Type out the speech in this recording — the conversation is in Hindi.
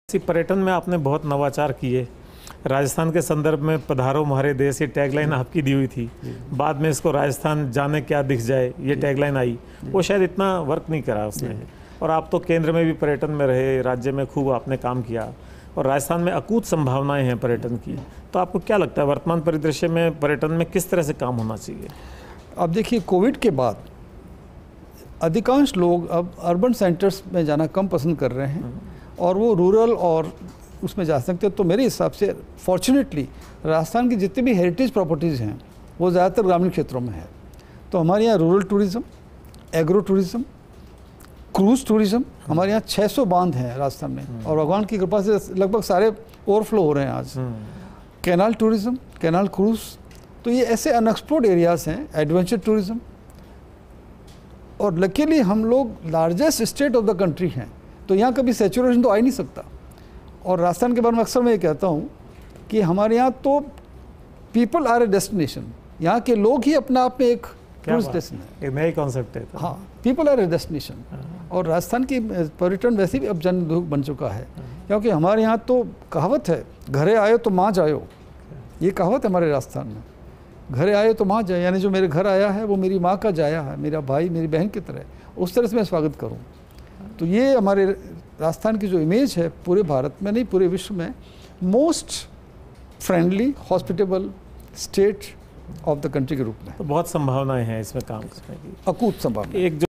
पर्यटन में आपने बहुत नवाचार किए। राजस्थान के संदर्भ में पधारो हमारे देश, ये टैगलाइन आपकी दी हुई थी। बाद में इसको राजस्थान जाने क्या दिख जाए, ये टैगलाइन आई। वो शायद इतना वर्क नहीं करा उसने। और आप तो केंद्र में भी पर्यटन में रहे, राज्य में खूब आपने काम किया और राजस्थान में अकूत संभावनाएं हैं पर्यटन की। तो आपको क्या लगता है वर्तमान परिदृश्य में पर्यटन में किस तरह से काम होना चाहिए? अब देखिए, कोविड के बाद अधिकांश लोग अब अर्बन सेंटर्स में जाना कम पसंद कर रहे हैं और वो रूरल और उसमें जा सकते हैं। तो मेरे हिसाब से फॉर्चुनेटली राजस्थान की जितनी भी हेरिटेज प्रॉपर्टीज़ हैं वो ज़्यादातर ग्रामीण क्षेत्रों में है। तो हमारे यहाँ rural tourism, agro tourism, cruise tourism, हमारे यहाँ 600 बांध हैं राजस्थान में और भगवान की कृपा से लगभग सारे ओवरफ्लो हो रहे हैं आज। कैनाल टूरिज़्म, कैनाल क्रूज़, तो ये ऐसे अनएक्सप्लोर्ड एरियाज़ हैं। एडवेंचर टूरिज़्म, और लकीली हम लोग largest state of the country हैं, तो यहाँ कभी सेचुरेशन तो आ ही नहीं सकता। और राजस्थान के बारे में अक्सर मैं ये कहता हूँ कि हमारे यहाँ तो पीपल आर ए डेस्टिनेशन, यहाँ के लोग ही अपना आप में एक टूरिस्ट डेस्टिनेशन है। एक नई कॉन्सेप्ट है। हाँ, पीपल आर ए डेस्टिनेशन। और राजस्थान की पर्यटन वैसे भी अब जनदुख बन चुका है, क्योंकि हमारे यहाँ तो कहावत है, घरे आयो तो माँ जायो। ये कहावत है हमारे राजस्थान में, घरे आए तो माँ जाए, यानी जो मेरे घर आया है वो मेरी माँ का जाया है, मेरा भाई मेरी बहन की तरह, उस तरह से मैं स्वागत करूँ। तो ये हमारे राजस्थान की जो इमेज है पूरे भारत में नहीं पूरे विश्व में, most friendly hospitable state of the country के रूप में। तो बहुत संभावनाएं हैं इसमें काम करने की, अकूत संभावना। एक